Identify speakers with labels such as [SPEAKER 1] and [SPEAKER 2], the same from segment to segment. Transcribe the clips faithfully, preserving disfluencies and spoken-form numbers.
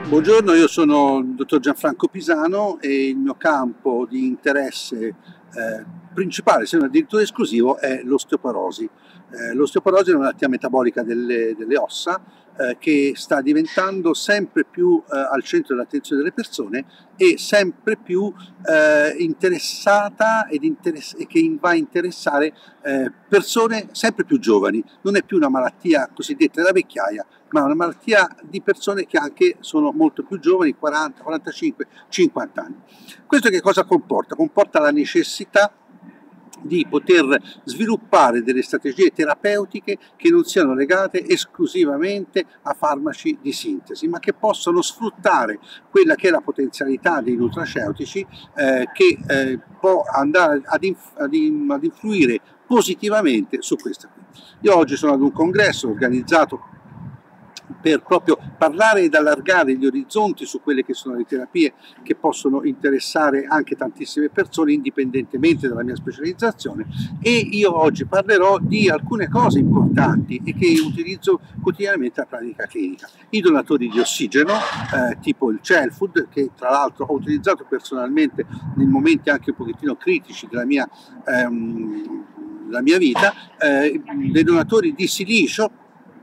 [SPEAKER 1] Buongiorno, io sono il dottor Gianfranco Pisano e il mio campo di interesse eh, principale, se non addirittura esclusivo, è l'osteoporosi. Eh, l'osteoporosi è una malattia metabolica delle, delle ossa eh, che sta diventando sempre più eh, al centro dell'attenzione delle persone e sempre più eh, interessata ed interess- e che va a interessare eh, persone sempre più giovani. Non è più una malattia cosiddetta della vecchiaia, ma una malattia di persone che anche sono molto più giovani, quaranta, quarantacinque, cinquanta anni. Questo che cosa comporta? Comporta la necessità di poter sviluppare delle strategie terapeutiche che non siano legate esclusivamente a farmaci di sintesi, ma che possano sfruttare quella che è la potenzialità dei nutraceutici eh, che eh, può andare ad, inf- ad, in- ad influire positivamente su questa. Io oggi sono ad un congresso organizzato per proprio parlare ed allargare gli orizzonti su quelle che sono le terapie che possono interessare anche tantissime persone indipendentemente dalla mia specializzazione, e io oggi parlerò di alcune cose importanti e che utilizzo quotidianamente nella pratica clinica. I donatori di ossigeno eh, tipo il Celfood, che tra l'altro ho utilizzato personalmente in momenti anche un pochettino critici della mia, ehm, della mia vita, eh, dei donatori di silicio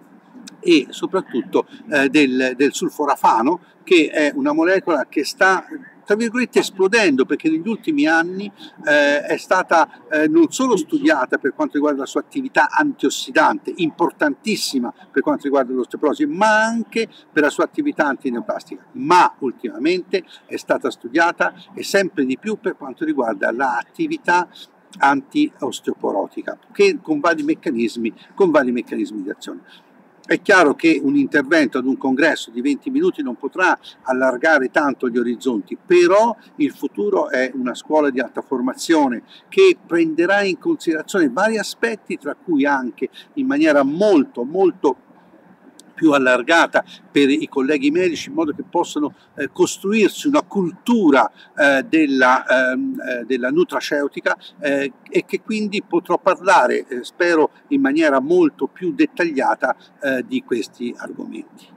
[SPEAKER 1] e soprattutto eh, del, del sulforafano, che è una molecola che sta tra virgolette esplodendo, perché negli ultimi anni eh, è stata eh, non solo studiata per quanto riguarda la sua attività antiossidante, importantissima per quanto riguarda l'osteoporosi, ma anche per la sua attività antineoplastica, ma ultimamente è stata studiata e sempre di più per quanto riguarda l'attività anti-osteoporotica, che con vari meccanismi, con vari meccanismi di azione. È chiaro che un intervento ad un congresso di venti minuti non potrà allargare tanto gli orizzonti, però il futuro è una scuola di alta formazione che prenderà in considerazione vari aspetti, tra cui anche in maniera molto molto più allargata per i colleghi medici, in modo che possano eh, costruirsi una cultura eh, della, ehm, eh, della nutraceutica eh, e che quindi potrò parlare, eh, spero in maniera molto più dettagliata, eh, di questi argomenti.